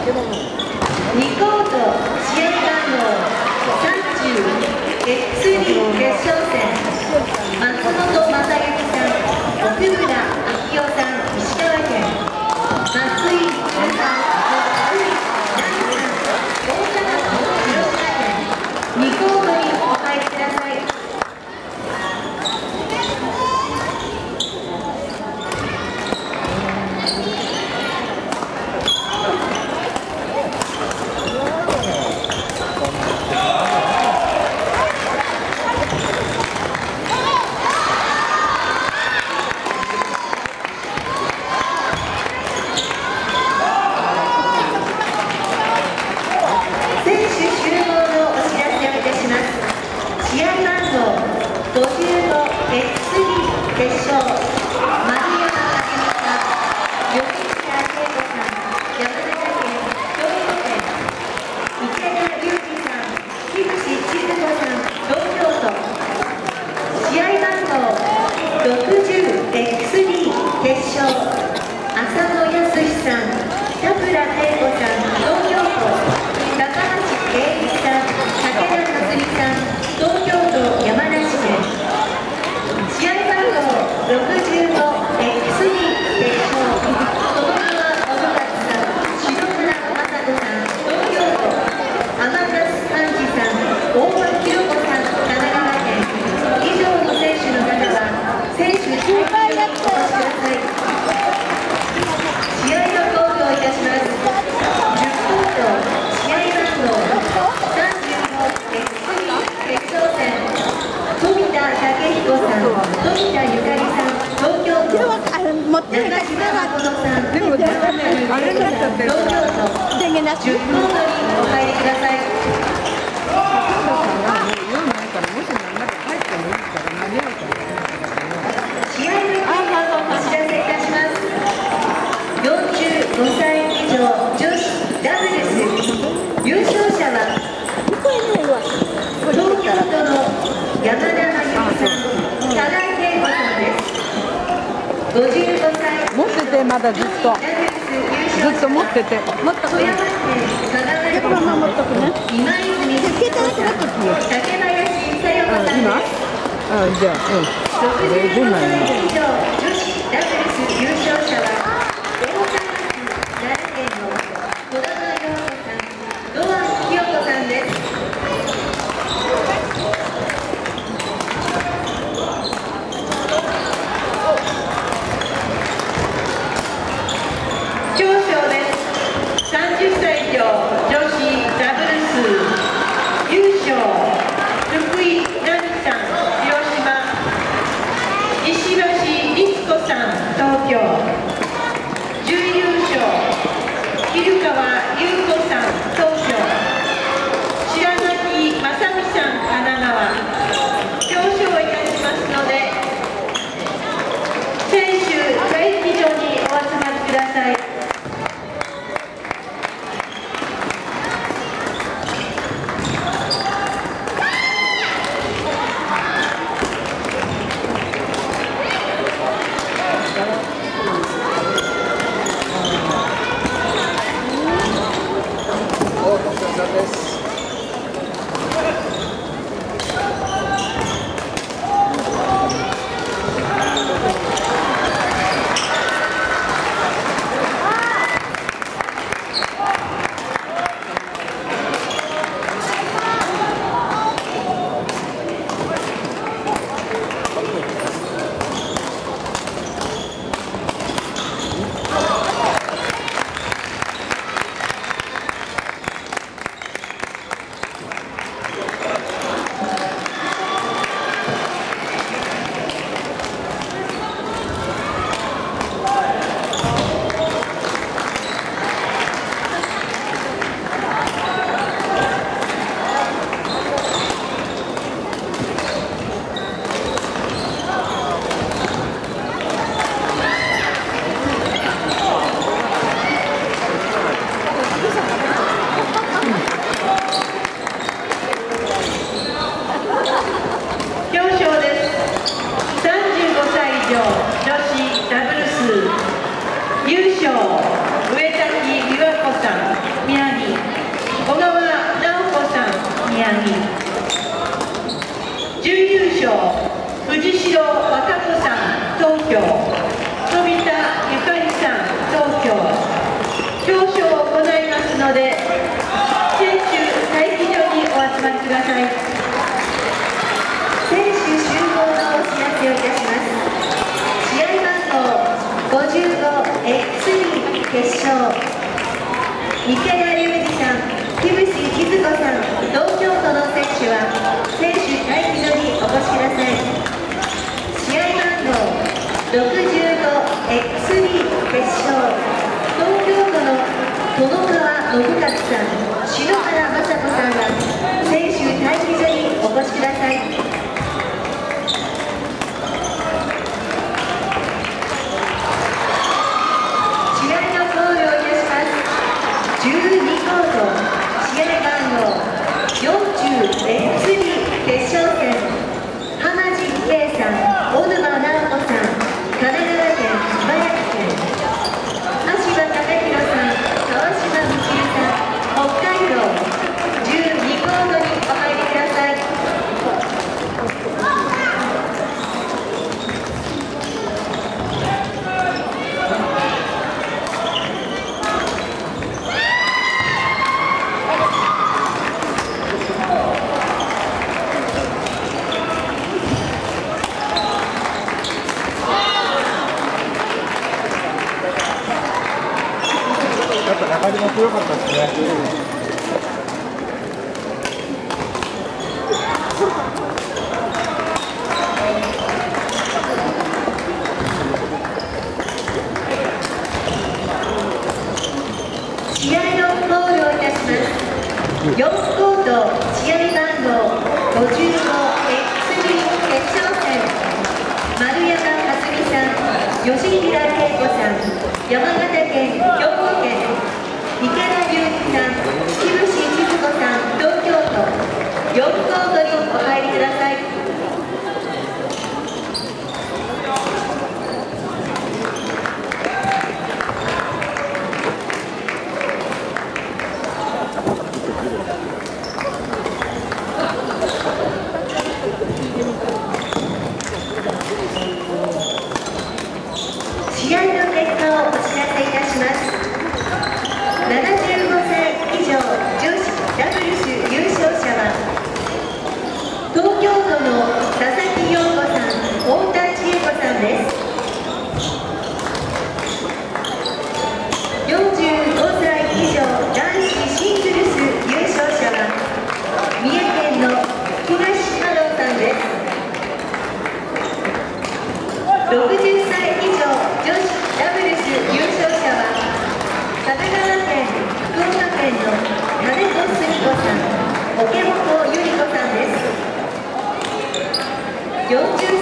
コート試合番号30 X2 決勝戦、松本正幸さん、奥村昭夫さん、石川県、松井鶴さん、福井奈美さん、大阪府広島県、2コートにお入りください。 持ってて、まだずっと持ってて、もっとこのまま持っとくね。携帯なくなっとくよ。今？じゃあ、出ない福井奈美さん、広島、石橋律柳。準優勝藤代和歌子さん東京、飛田ゆかりさん東京。表彰を行いますので選手待機場にお集まりください。選手集合のお知らせをいたします。試合番号 55X2 決勝、池田隆二さん、木伏千鶴子さん、東京都の選手は選手待機所にお越しください。試合番号 65X2 決勝、東京都の殿川信勝さん、篠原雅子さんは選手待機所にお越しください。試合のコールをいたします。12コート、試合番号 40X2 決勝戦、浜地圭さん、小沼直子さん、神奈川県茨城県、橋場隆弘さん、川島みちるさん、北海道、12コートにお入りください。 中島強かったですね。 試合のコールをいたします。4コート、試合番号 55X2 決勝戦、丸山克美さん、吉平恵子さん、山形県、兵庫県、池田隆二さん、木伏千鶴子さん、東京都、4コートにお入りください。試合の結果をお知らせいたします。75歳以上女子ダブルス優勝者は東京都の佐々木陽子さん、太田千恵子さんです。45歳以上男子シングルス優勝者は三重県の東太郎さんです。60歳以上女子ダブルス優勝者は神奈川県、福岡県の金子澄子さん、桶本由里子さんです。40